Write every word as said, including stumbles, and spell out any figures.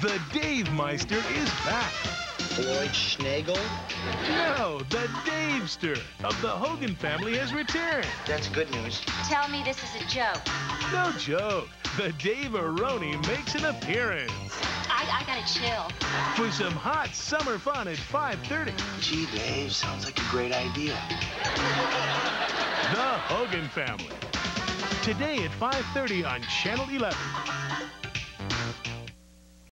The Dave Meister is back. Floyd Schnagel? No, the Davester of the Hogan family has returned. That's good news. Tell me this is a joke. No joke. The Dave-a-roni makes an appearance. I, I gotta chill. For some hot summer fun at five thirty. Gee, Dave, sounds like a great idea. The Hogan Family. Today at five thirty on Channel eleven.